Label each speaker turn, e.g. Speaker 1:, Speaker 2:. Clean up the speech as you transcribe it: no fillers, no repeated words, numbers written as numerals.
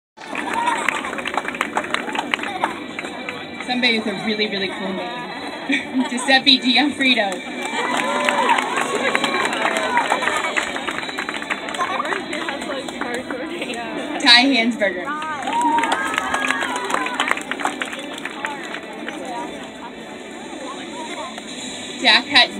Speaker 1: Somebody with a really, really cool name. Giuseppe Gianfrido. Ty Hansberger. Jack Hutton.